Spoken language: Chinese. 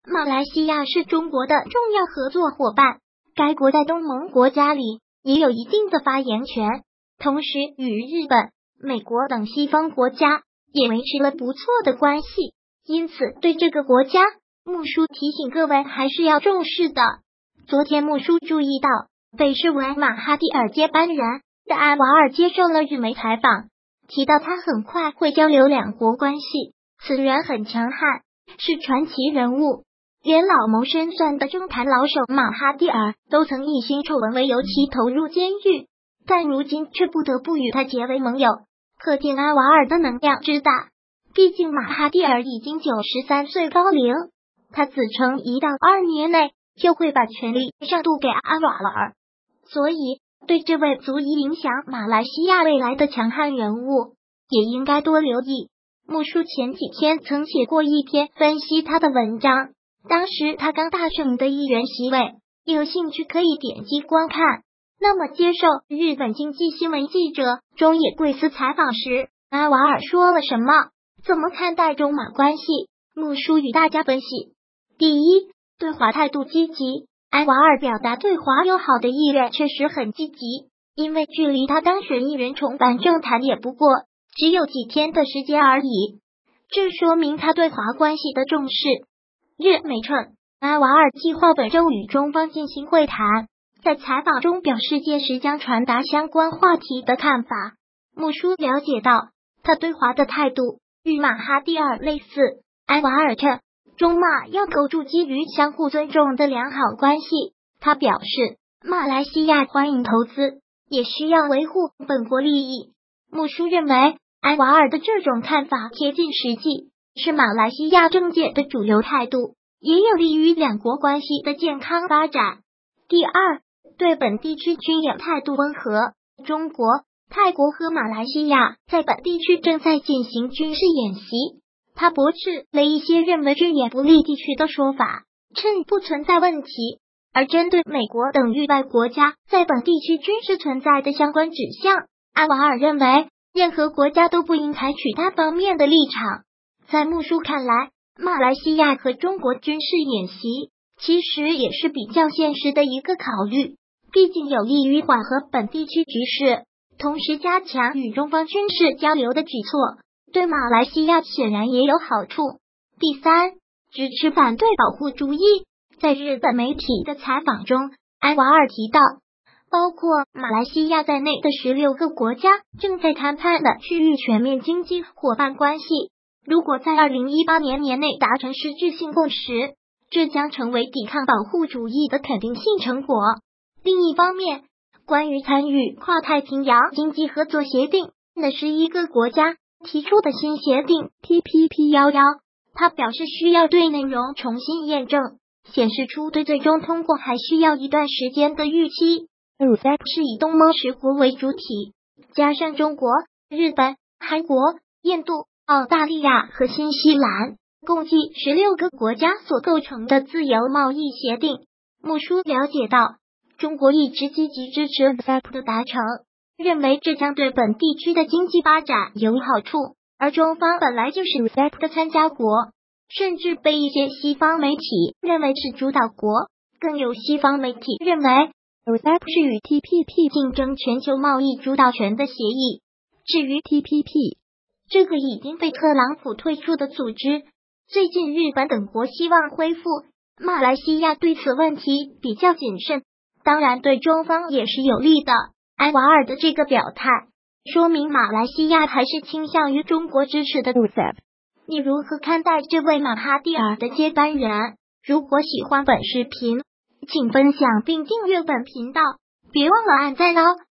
马来西亚是中国的重要合作伙伴，该国在东盟国家里也有一定的发言权，同时与日本、美国等西方国家也维持了不错的关系，因此对这个国家，木叔提醒各位还是要重视的。昨天木叔注意到，被视为马哈蒂尔接班人的安瓦尔接受了日媒采访，提到他很快会交流两国关系，此人很强悍，是传奇人物，连老谋深算的政坛老手马哈蒂尔都曾以性丑闻为由其投入监狱，但如今却不得不与他结为盟友，可见安瓦尔的能量之大。毕竟马哈蒂尔已经93岁高龄，他自称1到2年内就会把权力上渡给安瓦尔，所以对这位足以影响马来西亚未来的强悍人物也应该多留意。木叔前几天曾写过一篇分析他的文章，当时他刚大胜的议员席位，有兴趣可以点击观看。那么接受日本经济新闻记者中野贵司采访时，安瓦尔说了什么？怎么看待中马关系？木叔与大家分析。第一，对华态度积极，安瓦尔表达对华友好的意愿确实很积极，因为距离他当选议员重返政坛也不过只有几天的时间而已，这说明他对华关系的重视。日媒称，安瓦尔计划本周与中方进行会谈，在采访中表示届时将传达相关话题的看法。木叔了解到，他对华的态度与马哈蒂尔类似。安瓦尔称，中马要构筑基于相互尊重的良好关系。他表示，马来西亚欢迎投资，也需要维护本国利益。木叔认为，安瓦尔的这种看法贴近实际，是马来西亚政界的主流态度，也有利于两国关系的健康发展。第二，对本地区军演态度温和。中国、泰国和马来西亚在本地区正在进行军事演习，他驳斥了一些认为军演不利地区的说法，称不存在问题。而针对美国等域外国家在本地区军事存在的相关指向，安瓦尔认为任何国家都不应采取单方面的立场。在木叔看来，马来西亚和中国军事演习其实也是比较现实的一个考虑，毕竟有利于缓和本地区局势，同时加强与中方军事交流的举措，对马来西亚显然也有好处。第三，支持反对保护主义。在日本媒体的采访中，安瓦尔提到，包括马来西亚在内的16个国家正在谈判的区域全面经济伙伴关系，如果在2018年年内达成实质性共识，这将成为抵抗保护主义的肯定性成果。另一方面，关于参与跨太平洋经济合作协定的11个国家提出的新协定 TPP-11， 他表示需要对内容重新验证，显示出对最终通过还需要一段时间的预期。RCEP 是以东盟10国为主体，加上中国、日本、韩国、印度、澳大利亚和新西兰，共计16个国家所构成的自由贸易协定。木叔了解到，中国一直积极支持 RCEP 的达成，认为这将对本地区的经济发展有好处，而中方本来就是 RCEP 的参加国，甚至被一些西方媒体认为是主导国，更有西方媒体认为 RCEP 是与 TPP 竞争全球贸易主导权的协议。至于 TPP， 这个已经被特朗普退出的组织，最近日本等国希望恢复，马来西亚对此问题比较谨慎，当然对中方也是有利的。安瓦尔的这个表态，说明马来西亚还是倾向于中国支持的 RCEP。你如何看待这位马哈蒂尔的接班人？如果喜欢本视频，请分享并订阅本频道，别忘了按赞哦。